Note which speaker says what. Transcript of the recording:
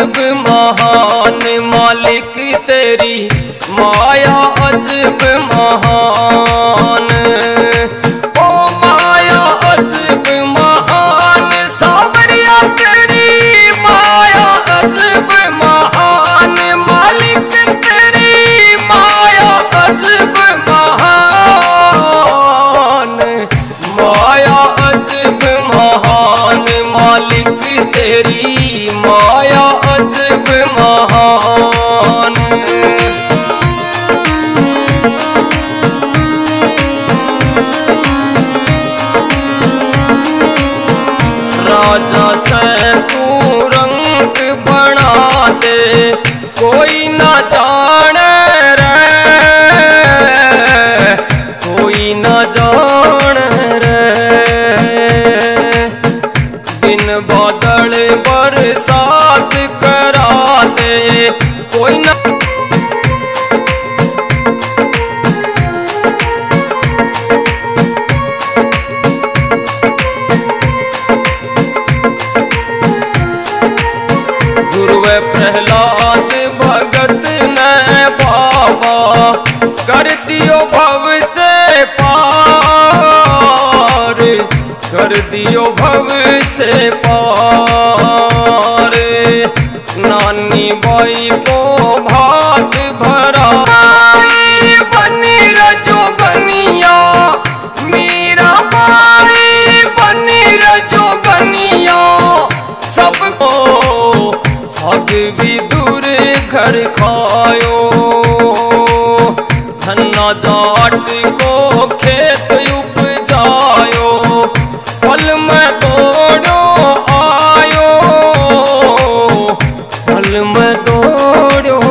Speaker 1: अजब महान मालिक तेरी माया अजब महान। ओ माया अजब महान सावरिया तेरी माया अजब महान मालिक तेरी माया अजब महान। माया अजब महान मालिक तेरी माया अजब महान। राजा से तू रंग बना दे कोई ना जाने रे, कोई ना जाने रे। बिन बादल बरसात करा दे कोई ना। गुरुवे प्रहलाद भगत ने बाबा कर दियो भव से पार, कर दियो भव से पार। नानी बाई को भात भरा बनी रजोगनिया मीरा बाई बनी रजोगनिया। सबको साग भी दूर घर खायो धन्ना जाट को खेत उपजायो। पल में दौड़ो आयो पल में दौड़ो